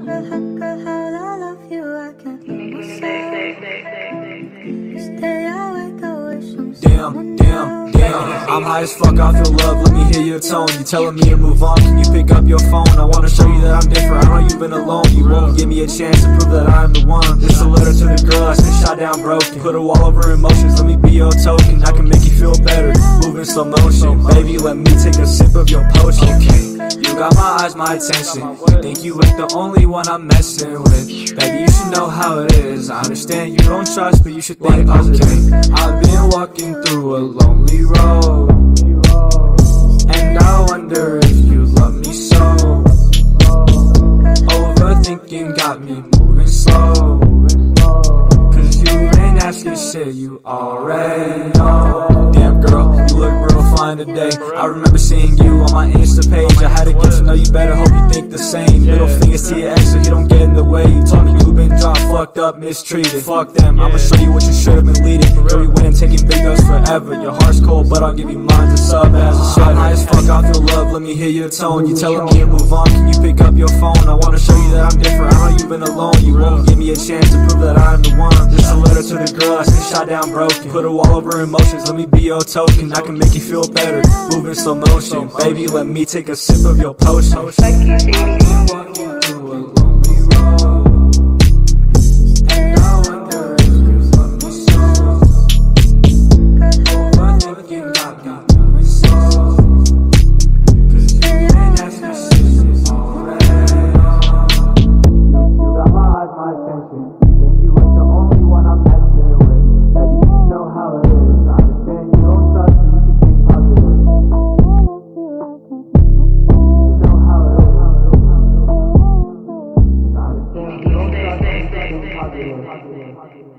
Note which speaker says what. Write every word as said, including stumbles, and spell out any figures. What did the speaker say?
Speaker 1: Girl, girl, how I love you, I can't help myself. Stay awake, I wish I'm
Speaker 2: Damn, damn, damn, I'm high as fuck, I feel love, let me hear your tone. You telling me to move on, can you pick up your phone? I wanna show you that I'm different, I know you've been alone. You won't give me a chance to prove that I'm the one. This a letter to the girl that's been shot down broken. Put a wall over emotions, let me be your token. I can make you feel better, move in slow motion. Baby, let me take a sip of your potion. You got my eyes, my attention. You think you ain't the only one I'm messing with. Baby, you should know how it is. I understand you don't trust, but you should think positive. I've been walking through a lonely road, and I wonder if you love me so. Overthinking got me moving slow, cause you ain't asking shit you already know. Damn girl, you look real fine today. I remember seeing you on my Insta page. I had to get to know you better, hope you think the same. Middle fingers to your ex so you don't get in the way. You told me you been dropped, fucked up, mistreated. Fuck them, I'ma show you what you should've been leading. Girl, we went and taking big notes forever. Your heart's cold, but I'll give you mine to sub as a sweater. I'm high as fuck, I feel love, let me hear your tone. You telling me to move on, can you pick up your phone? I wanna show you that I'm different, I know you've been alone. You won't give me a chance to prove that I'm the one. This a letter to the girl that's been shot down broken. Put a wall over emotions, let me be your token. I can make you feel better, move in slow motion. Baby, let me take a sip of your potion. Walking through a lonely road, and I wonder if you love me so. Overthinking got me moving slow, cause you ain't asking shit you already know. You got my eyes, my attention. You think you ain't the only one I'm messing with. Baby, you know how it is. I understand you don't trust, but you should think positive. You know how it is. I understand you don't trust, but you should think positive.